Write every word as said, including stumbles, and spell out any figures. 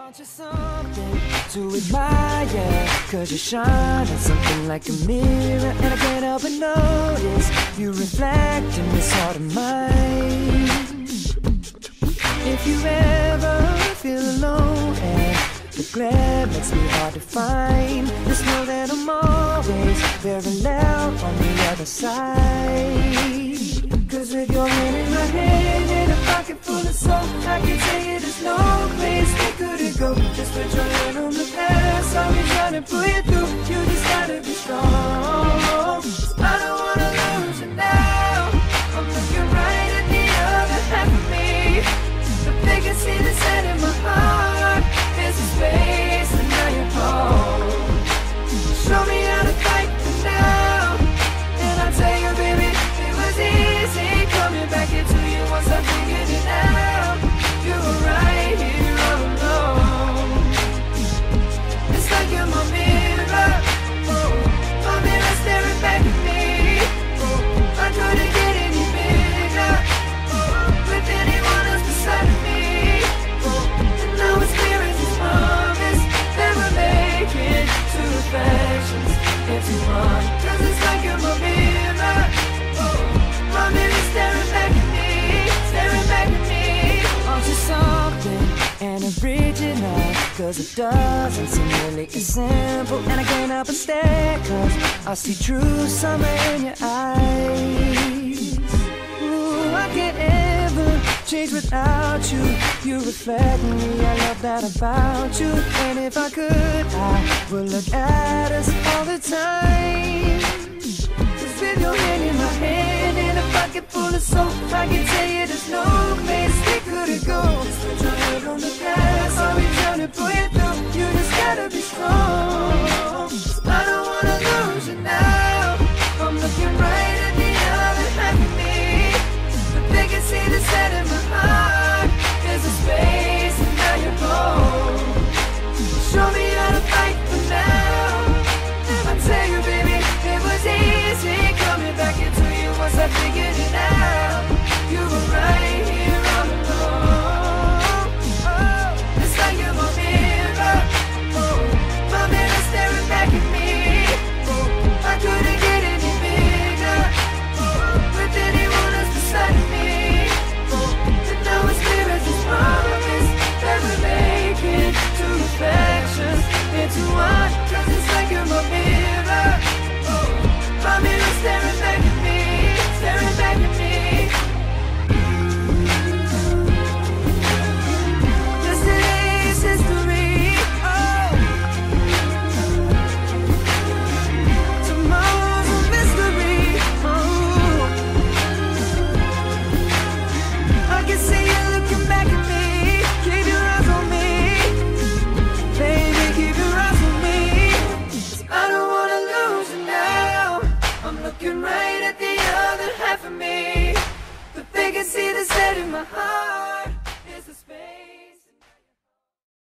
Aren't you something to admire? Cause you shine on something like a mirror, and I can't help but notice you reflect in this heart of mine. If you ever feel alone and the glare makes me hard to find, just know that I'm always parallel on the other side. Cause with your hand in my hand and a pocket full of soap, I can tell you there's no place we couldn't go. Just put your hand on the past, I'll be trying to pull you through. You just gotta be strong. I don't wanna lose you now. I'm looking right at the other half of me. The biggest see the set in my heart is a space, and now you're home. Show me how to fight for now, and I'll tell you, baby, it was easy coming back into you once I figured it out. You were right here all alone. It's like you're my mirror, oh, my mirror staring back at me. Oh, I couldn't get any bigger, oh, with anyone else beside me. Oh, and now it's clear as this promise that we're making two reflections into one. Cause it's like you're my mirror, oh, my mirror staring back at me, staring back at me. Aren't you something and original? Cause it doesn't seem really as simple, and I can't help but stare, cause I see true summer in your eyes. Ooh, I can't ever change without you. You reflect me, I love that about you. And if I could, I would look at us all the time. Cause with your hand in my hand and a pocket full of soap, I can tell you there's no place we couldn't go. Just put your head on the past, I'll be trying to pull you through. You just gotta be strong. I don't wanna lose you now. I'm looking right at the other half of me. But they can see the set in my heart. There's a space, and now you're home. Show me how to fight for now. I tell you, baby, it was easy coming back into you once I figured it out. You were right here all along. Oh, it's like you're my mirror, oh, my mirror staring back at me. Oh, I couldn't get any bigger, oh, with anyone else beside me. Oh, and now it's clear as this promise that we're making two reflections into one. Cause it's like you're my mirror, oh, my mirror staring back at me, staring back at me. Yesterday's history, oh, tomorrow's a mystery, oh. I can see you looking back at me. Keep your eyes on me, baby, keep your eyes on me. 'Cause I don't wanna lose you now. I'm looking right at the other half of me, but they can see the set in my heart.